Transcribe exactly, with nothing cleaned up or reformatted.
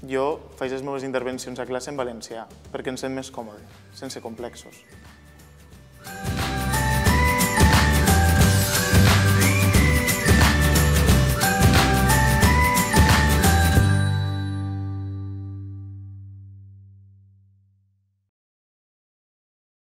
jo faig les meves intervencions a classe en valencià, perquè em sent més còmode, sense complexos.